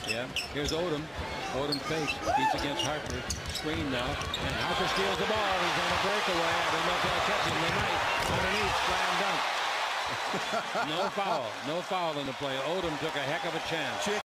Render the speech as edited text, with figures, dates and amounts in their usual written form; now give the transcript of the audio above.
Yeah, here's Odom. Odom fakes. Beats against Harper. Screen now. And Harper steals the ball. He's on a breakaway. I don't know if they'll catch him. They might. Underneath. Slam dunk. No foul. No foul in the play. Odom took a heck of a chance.